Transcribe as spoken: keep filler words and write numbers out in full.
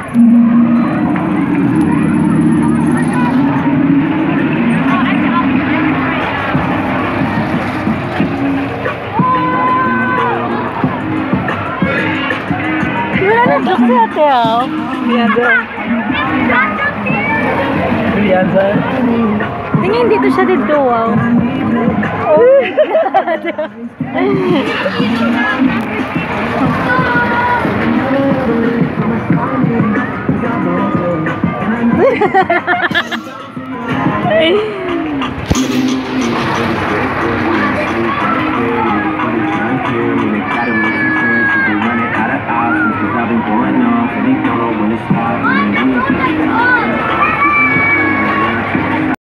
Look at her. Bianca. Tingin dito siya dito, wow. Oh.